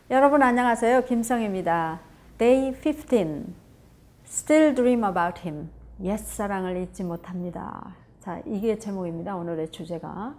여러분 안녕하세요. 김성입니다. Day 15. Still dream about him. 옛사랑을 잊지 못합니다. 자, 이게 제목입니다. 오늘의 주제가.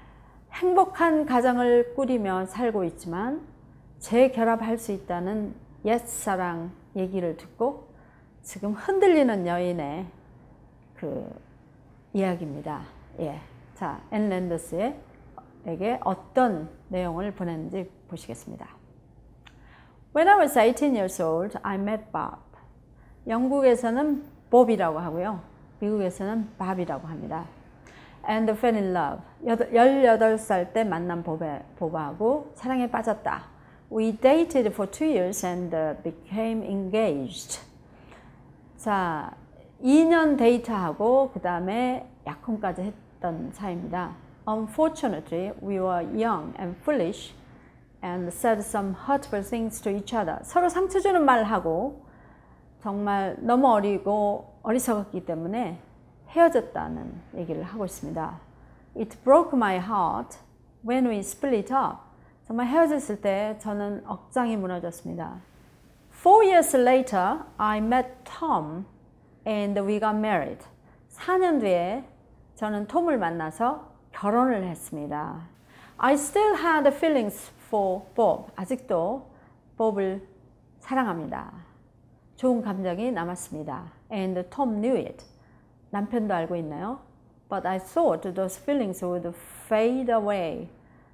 행복한 가정을 꾸리며 살고 있지만 재결합할 수 있다는 옛사랑 얘기를 듣고 지금 흔들리는 여인의 그 이야기입니다. 예. 자, 앤 랜더스에게 어떤 내용을 보냈는지 보시겠습니다. When I was 18 years old, I met Bob. 영국에서는 Bob이라고 하고요. 미국에서는 Bob이라고 합니다. And fell in love. 18살 때 만난 보바하고 사랑에 빠졌다. We dated for 2 years and became engaged. 자, 2년 데이트하고 그 다음에 약혼까지 했던 사이입니다. Unfortunately, we were young and foolish and said some hurtful things to each other. 서로 상처 주는 말하고 정말 너무 어리고 어리석었기 때문에 헤어졌다는 얘기를 하고 있습니다. It broke my heart when we split up. 정말 헤어졌을 때 저는 억장이 무너졌습니다. 4 years later, I met Tom and we got married. 4년 뒤에 저는 톰을 만나서 결혼을 했습니다. I still had feelings for Bob. 아직도 Bob을 사랑합니다. 좋은 감정이 남았습니다. And Tom knew it. 남편도 알고 있나요? But I thought those feelings would fade away.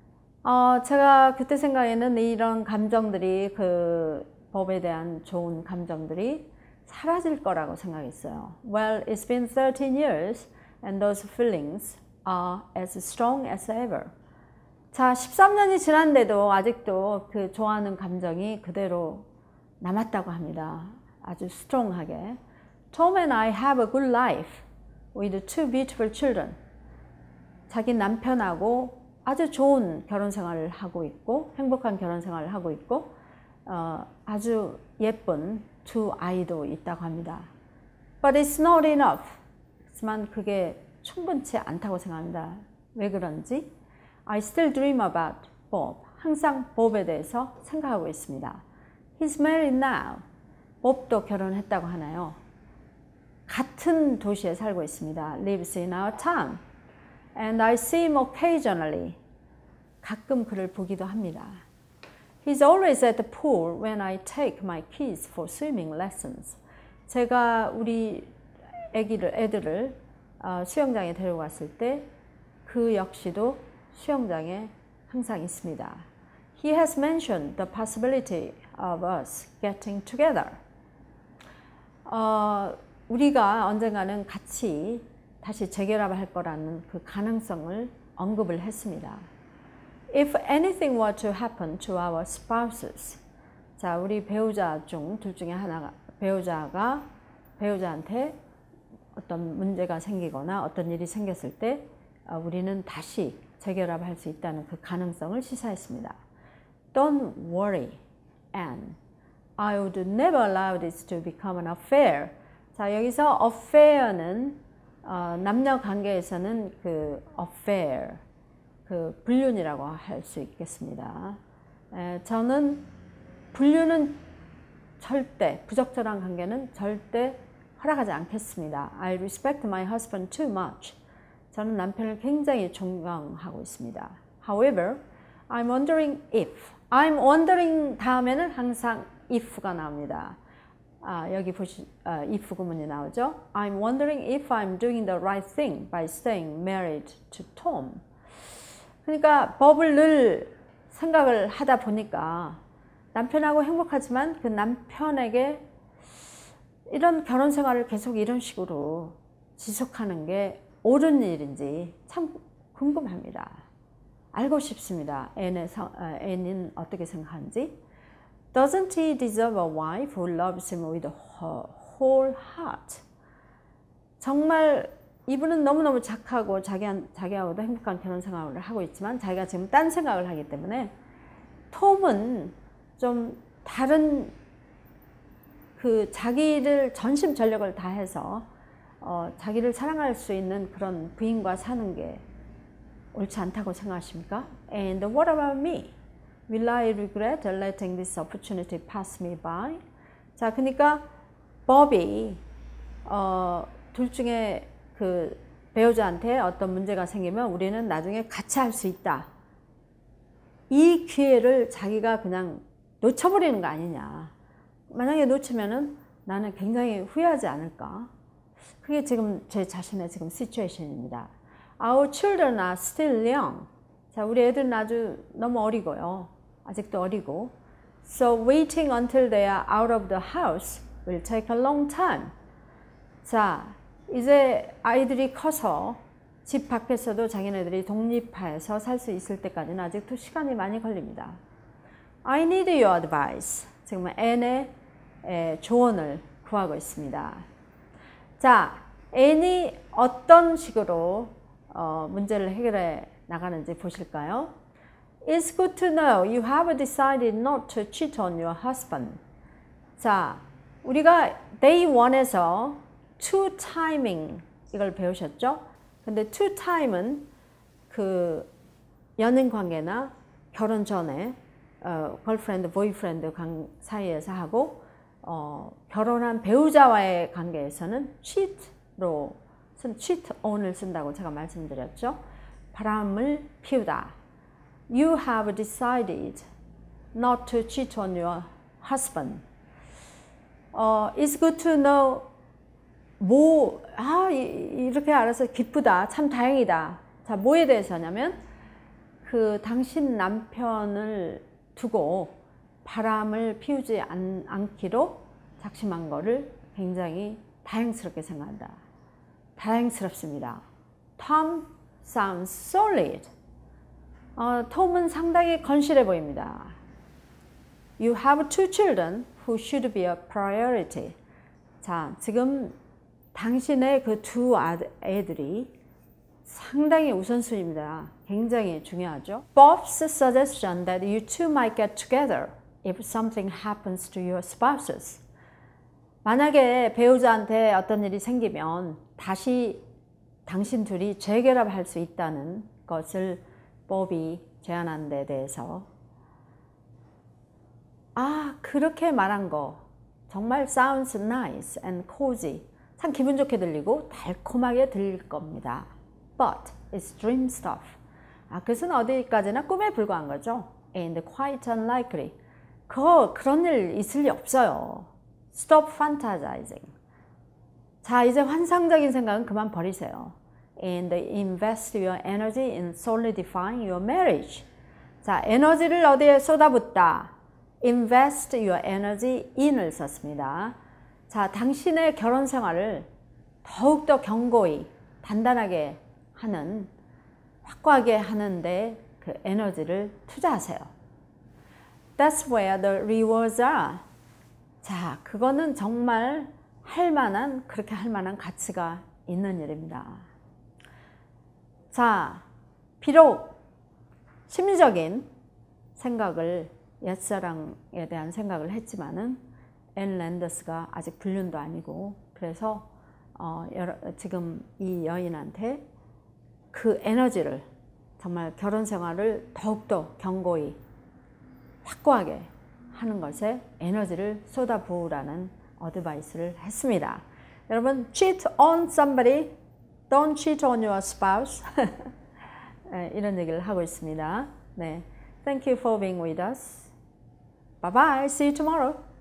제가 그때 생각에는 이런 감정들이 그 Bob에 대한 좋은 감정들이 사라질 거라고 생각했어요. Well, it's been 13 years and those feelings are as strong as ever. 자, 13년이 지났는데도 아직도 그 좋아하는 감정이 그대로 남았다고 합니다. 아주 스트롱하게. Tom and I have a good life with 2 beautiful children. 자기 남편하고 아주 좋은 결혼 생활을 하고 있고 행복한 결혼 생활을 하고 있고 아주 예쁜 2 아이도 있다고 합니다. But it's not enough. 하지만 그게 충분치 않다고 생각합니다. 왜 그런지? I still dream about Bob. 항상 Bob에 대해서 생각하고 있습니다. He's married now. Bob도 결혼했다고 하나요? 같은 도시에 살고 있습니다. Lives in our town. And I see him occasionally. 가끔 그를 보기도 합니다. He's always at the pool when I take my kids for swimming lessons. 제가 우리 애들을 수영장에 데려갔을 때 그 역시도 수영장에 항상 있습니다. He has mentioned the possibility of us getting together. 우리가 언젠가는 같이 다시 재결합을 할 거라는 그 가능성을 언급을 했습니다. If anything were to happen to our spouses. 자, 우리 배우자 중 둘 중에 하나가 배우자한테 어떤 문제가 생기거나 어떤 일이 생겼을 때 우리는 다시 재결합할 수 있다는 그 가능성을 시사했습니다. Don't worry, Anne. I would never allow this to become an affair. 자, 여기서 affair는 남녀 관계에서는 그 affair, 그 불륜이라고 할 수 있겠습니다. 저는 불륜은 절대, 부적절한 관계는 절대 허락하지 않겠습니다. I respect my husband too much. 저는 남편을 굉장히 존경하고 있습니다. However, I'm wondering if. I'm wondering 다음에는 항상 if가 나옵니다. 여기 if 구문이 나오죠. I'm wondering if I'm doing the right thing by staying married to Tom. 그러니까 법을 늘 생각을 하다 보니까 남편하고 행복하지만 그 남편에게 이런 결혼 생활을 계속 이런 식으로 지속하는 게 옳은 일인지 참 궁금합니다. 알고 싶습니다. 앤은 어떻게 생각하는지. Doesn't he deserve a wife who loves him with her whole heart? 정말 이분은 너무너무 착하고 자기하고도 행복한 결혼 생활을 하고 있지만 자기가 지금 딴 생각을 하기 때문에 톰은 좀 다른 그 자기를 전심전력을 다해서 자기를 사랑할 수 있는 그런 부인과 사는 게 옳지 않다고 생각하십니까? And what about me? Will I regret letting this opportunity pass me by? 자, 그러니까 법이 둘 중에 그 배우자한테 어떤 문제가 생기면 우리는 나중에 같이 할 수 있다. 이 기회를 자기가 그냥 놓쳐버리는 거 아니냐. 만약에 놓치면은 나는 굉장히 후회하지 않을까. 그게 지금 제 자신의 지금 시츄에이션입니다. Our children are still young. 자, 우리 애들은 아주 너무 어리고요. 아직도 어리고. So waiting until they are out of the house will take a long time. 자, 이제 아이들이 커서 집 밖에서도 자기네들이 독립해서 살 수 있을 때까지는 아직도 시간이 많이 걸립니다. I need your advice. 지금 앤의 조언을 구하고 있습니다. 자, 앤이 어떤 식으로 문제를 해결해 나가는지 보실까요? It's good to know you have decided not to cheat on your husband. 자, 우리가 day 1에서 to timing 이걸 배우셨죠? 근데 to time은 그 연인 관계나 결혼 전에 girlfriend, boyfriend 사이에서 하고 결혼한 배우자와의 관계에서는 cheat로 cheat on을 쓴다고 제가 말씀드렸죠. 바람을 피우다. You have decided not to cheat on your husband. It's good to know 이렇게 알아서 기쁘다. 참 다행이다. 자, 뭐에 대해서냐면 그 당신 남편을 두고 바람을 피우지 않기로 작심한 거를 굉장히 다행스럽게 생각한다. 다행스럽습니다. Tom sounds solid. 톰은 상당히 건실해 보입니다. You have two children who should be a priority. 자, 지금 당신의 그 두 애들이 상당히 우선순위입니다. 굉장히 중요하죠. Bob's suggestion that you two might get together if something happens to your spouses. 만약에 배우자한테 어떤 일이 생기면 다시 당신 둘이 재결합할 수 있다는 것을 법이 제안한 데 대해서 그렇게 말한 거 정말 sounds nice and cozy. 참 기분 좋게 들리고 달콤하게 들릴 겁니다. But it's dream stuff. 그것은 어디까지나 꿈에 불과한 거죠. And quite unlikely. 그런 일 있을 리 없어요. Stop fantasizing. 자, 이제 환상적인 생각은 그만 버리세요. And invest your energy in solidifying your marriage. 자, 에너지를 어디에 쏟아붓다. Invest your energy in을 썼습니다. 자, 당신의 결혼 생활을 더욱더 견고히 단단하게 하는, 확고하게 하는데 그 에너지를 투자하세요. That's where the rewards are. 자, 그거는 정말 그렇게 할 만한 가치가 있는 일입니다. 자, 비록 심리적인 생각을, 옛사랑에 대한 생각을 했지만은 앤 랜더스가 아직 불륜도 아니고, 그래서 지금 이 여인한테 그 에너지를, 정말 결혼 생활을 더욱더 견고히 확고하게 하는 것에 에너지를 쏟아부으라는 어드바이스를 했습니다. 여러분, cheat on somebody, don't cheat on your spouse. 네, 이런 얘기를 하고 있습니다. 네, thank you for being with us. Bye bye. See you tomorrow.